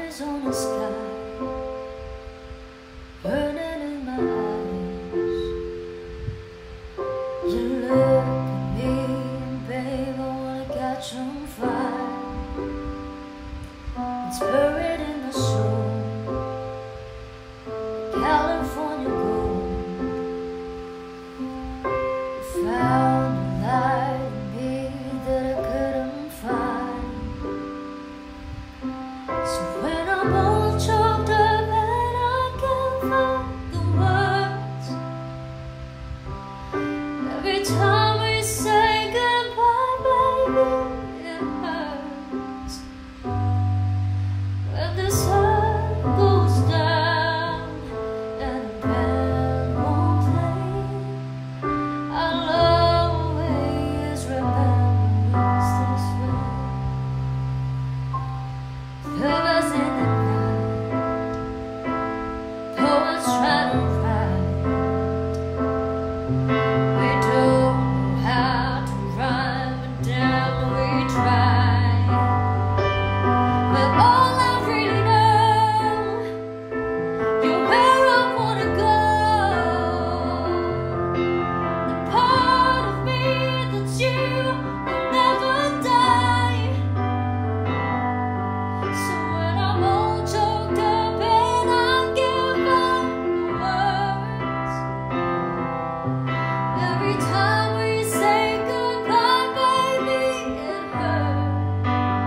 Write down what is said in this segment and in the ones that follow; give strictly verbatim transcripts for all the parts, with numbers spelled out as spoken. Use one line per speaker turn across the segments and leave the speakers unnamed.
Arizona sky burning in my eyes. You look at me and babe, I wanna catch on fire. It's buried in the soul, California gold. You found a light in me that I couldn't find. So when I'm all choked up and I can't find the words, every time we say goodbye, baby, it hurts. When the sun goes down and the band won't play, I'll always remember us this way. Lovers in the night, poets try to write. We don't know how to rhyme, but damn, we try. But all I really know, you're where I wanna go. The part of me that you will never die. So when I'm all choked up and I can't find words, every time we say goodbye, baby, it hurts.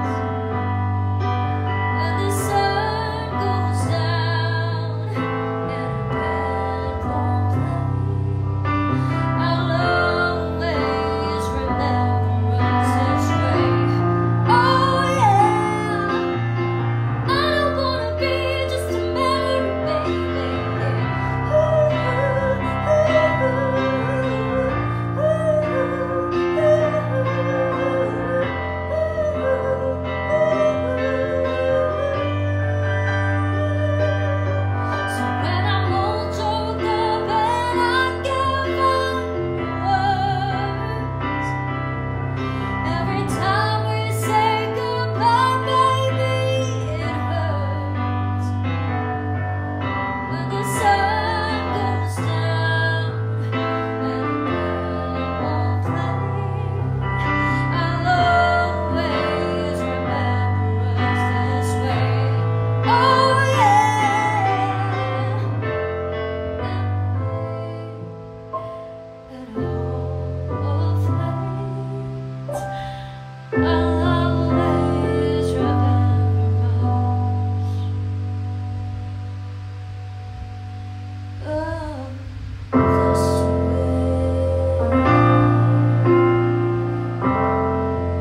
When the sun goes down and the band won't play, I'll always remember us this way. Oh yeah, I don't wanna be just a memory, baby. So when I'm all choked up and I can't find words, every time we say goodbye, baby, it hurts. When the sun goes down and the band won't play, I'll always remember us this way. Oh yeah, and all fades, I'll always remember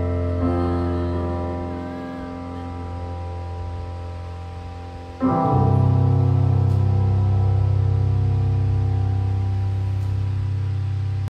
us this way.